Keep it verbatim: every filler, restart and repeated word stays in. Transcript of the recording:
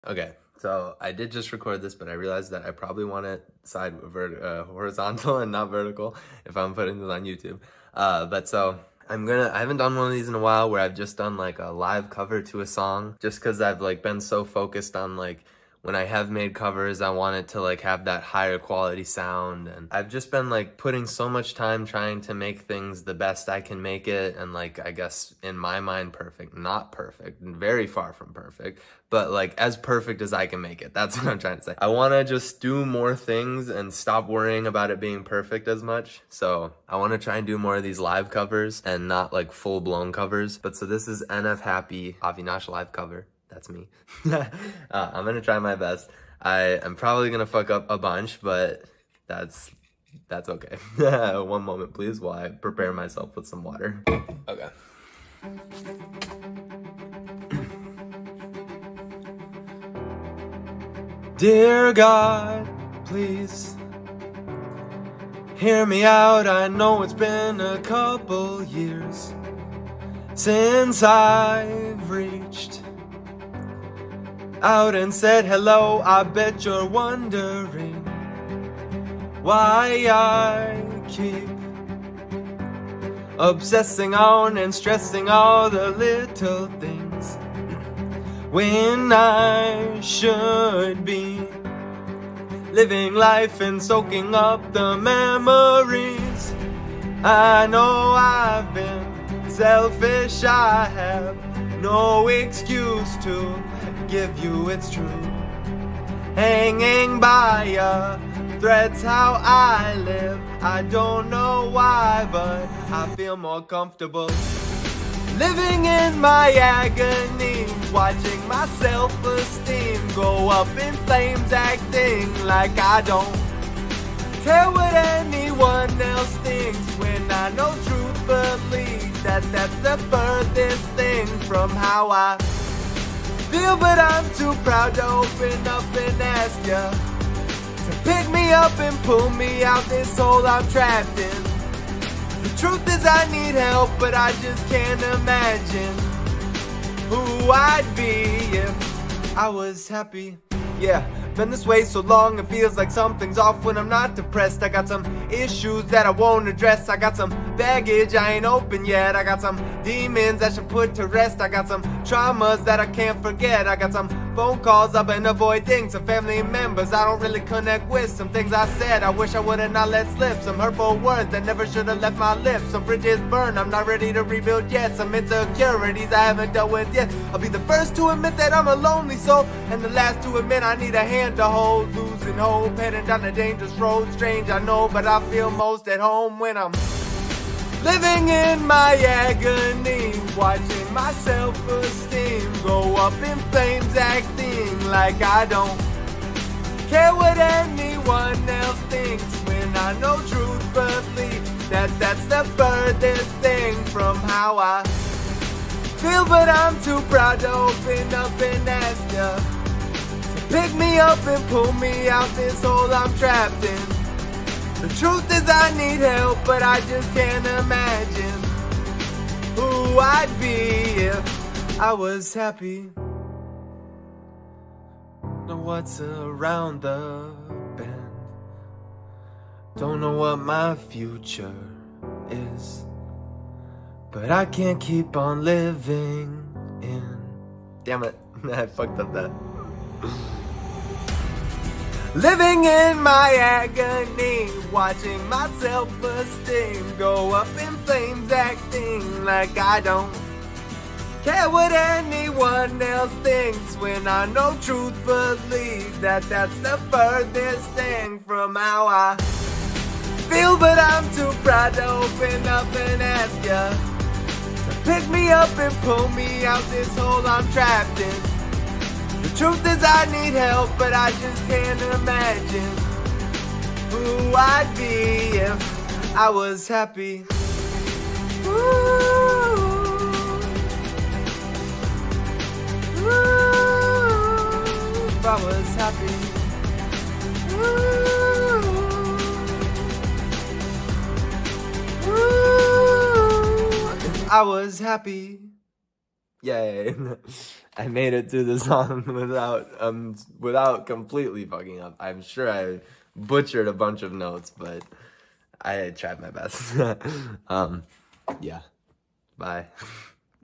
Okay, so I did just record this, but I realized that I probably want it side vert uh, horizontal and not vertical if I'm putting this on YouTube. Uh, but so I'm gonna, I haven't done one of these in a while where I've just done like a live cover to a song, just because I've like been so focused on like, when I have made covers, I want it to like have that higher quality sound, and I've just been like putting so much time trying to make things the best I can make it, and like, I guess in my mind, perfect, not perfect, very far from perfect, but like as perfect as I can make it. That's what I'm trying to say. I want to just do more things and stop worrying about it being perfect as much. So I want to try and do more of these live covers and not like full blown covers. But so this is N F Happy Avinash live cover. That's me. uh, I'm gonna try my best. I am probably gonna fuck up a bunch, but that's that's okay. One moment, please, while I prepare myself with some water. Okay. Dear God, please hear me out. I know it's been a couple years since I've reached out and said hello. I bet you're wondering why I keep obsessing on and stressing all the little things when I should be living life and soaking up the memories. I know I've been selfish, I have no excuse to give you, it's true. Hanging by a thread's how I live. I don't know why, but I feel more comfortable living in my agony, watching my self-esteem go up in flames, acting like I don't care what anyone else thinks, when I know truthfully that that's the furthest thing from how I feel. But I'm too proud to open up and ask ya to pick me up and pull me out this hole I'm trapped in. The truth is I need help, but I just can't imagine who I'd be if I was happy. Yeah, been this way so long it feels like something's off when I'm not depressed. I got some issues that I won't address. I got some baggage I ain't open yet. I got some demons I should put to rest. I got some traumas that I can't forget. I got some phone calls I've been avoiding, some family members I don't really connect with, some things I said I wish I would've not let slip, some hurtful words that never should've left my lips, some bridges burned I'm not ready to rebuild yet, some insecurities I haven't dealt with yet. I'll be the first to admit that I'm a lonely soul, and the last to admit I need a hand to hold, losing hope, heading down a dangerous road. Strange I know, but I feel most at home when I'm living in my agony, watching my self-esteem go up in flames, acting like I don't care what anyone else thinks, when I know truthfully that that's the furthest thing from how I feel. But I'm too proud to open up and ask ya to pick me up and pull me out this hole I'm trapped in. The truth is I need help, but I just can't imagine who I'd be if I was happy. Know what's around the bend, don't know what my future is, but I can't keep on living in. Damn it, I fucked up that. Living in my agony, watching my self-esteem go up in flames, acting like I don't care what anyone else thinks, when I know truthfully that that's the furthest thing from how I feel. But I'm too proud to open up and ask ya to pick me up and pull me out this hole I'm trapped in. The truth is I need help, but I just can't imagine who I'd be if I was happy. Ooh, ooh, if I was happy. Ooh, ooh, if I was happy. Yay. I made it through the song without um without completely fucking up. I'm sure I butchered a bunch of notes, but I tried my best. um, yeah. Bye.